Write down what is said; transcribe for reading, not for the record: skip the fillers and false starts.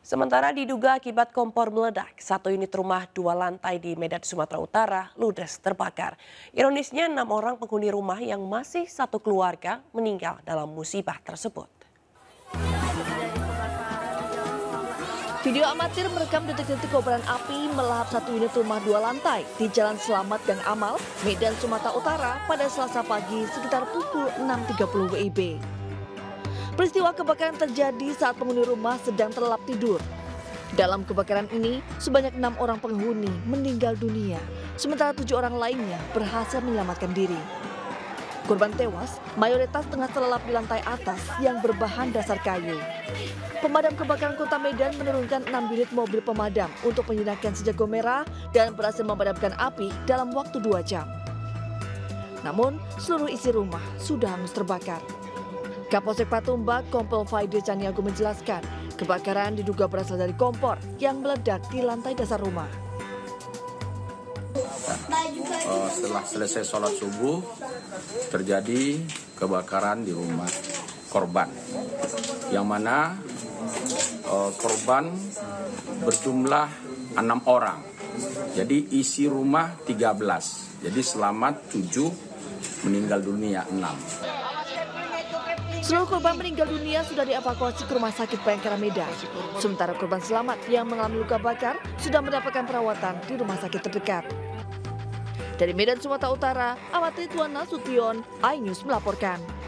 Sementara diduga akibat kompor meledak, satu unit rumah 2 lantai di Medan, Sumatera Utara ludes terbakar. Ironisnya 6 orang penghuni rumah yang masih satu keluarga meninggal dalam musibah tersebut. Video amatir merekam detik-detik kobaran api melahap satu unit rumah 2 lantai di Jalan Selamat Gang Amal, Medan, Sumatera Utara pada Selasa pagi sekitar pukul 6.30 WIB. Peristiwa kebakaran terjadi saat penghuni rumah sedang terlelap tidur. Dalam kebakaran ini, sebanyak 6 orang penghuni meninggal dunia, sementara 7 orang lainnya berhasil menyelamatkan diri. Korban tewas mayoritas tengah terlelap di lantai atas yang berbahan dasar kayu. Pemadam kebakaran Kota Medan menurunkan 6 unit mobil pemadam untuk menyalakan sejago merah dan berhasil memadamkan api dalam waktu 2 jam. Namun, seluruh isi rumah sudah hangus terbakar. Kapolsek Patumbak, Kompol Faidir Caniago menjelaskan, kebakaran diduga berasal dari kompor yang meledak di lantai dasar rumah. Setelah selesai sholat subuh, terjadi kebakaran di rumah korban, yang mana korban berjumlah 6 orang. Jadi isi rumah 13. Jadi selamat 7, meninggal dunia 6. Seluruh korban meninggal dunia sudah dievakuasi ke Rumah Sakit Bayangkara Medan. Sementara korban selamat yang mengalami luka bakar sudah mendapatkan perawatan di rumah sakit terdekat. Dari Medan, Sumatera Utara, Ahmad Ridwan Nasution, iNews melaporkan.